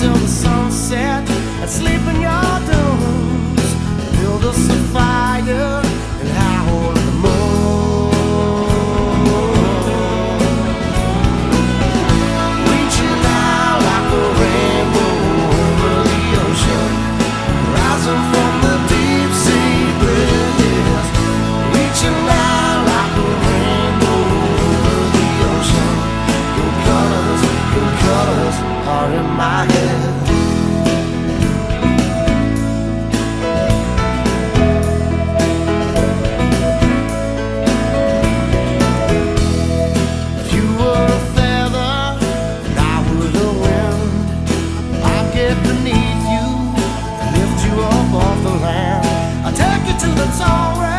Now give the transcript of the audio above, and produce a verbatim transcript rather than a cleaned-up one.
till the sunset and sleep in your dunes. Build us a fire and howl at the moon. Reaching out like a rainbow over the ocean, rising from the deep sea bliss. Reaching out like a rainbow over the ocean. Your colors, your colors are in my head. Beneath you, lift you up off the land. I'll take you to the tall